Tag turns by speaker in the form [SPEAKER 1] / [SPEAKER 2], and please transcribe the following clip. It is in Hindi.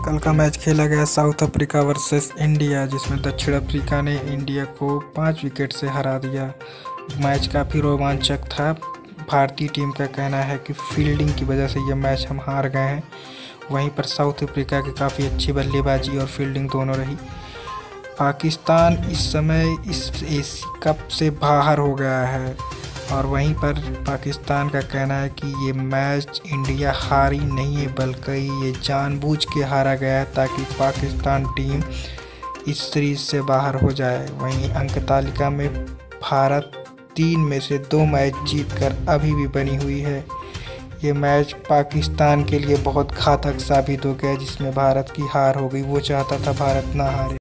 [SPEAKER 1] कल का मैच खेला गया साउथ अफ्रीका वर्सेस इंडिया, जिसमें दक्षिण अफ्रीका ने इंडिया को 5 विकेट से हरा दिया। मैच काफ़ी रोमांचक था। भारतीय टीम का कहना है कि फील्डिंग की वजह से ये मैच हम हार गए हैं। वहीं पर साउथ अफ्रीका की काफ़ी अच्छी बल्लेबाजी और फील्डिंग दोनों रही। पाकिस्तान इस समय इस एशिया कप से बाहर हो गया है और वहीं पर पाकिस्तान का कहना है कि ये मैच इंडिया हारी नहीं है, बल्कि ये जानबूझ के हारा गया है ताकि पाकिस्तान टीम इस सीरीज से बाहर हो जाए। वहीं अंक तालिका में भारत 3 में से 2 मैच जीतकर अभी भी बनी हुई है। ये मैच पाकिस्तान के लिए बहुत घातक साबित हो गया, जिसमें भारत की हार हो गई। वो चाहता था भारत ना हारे।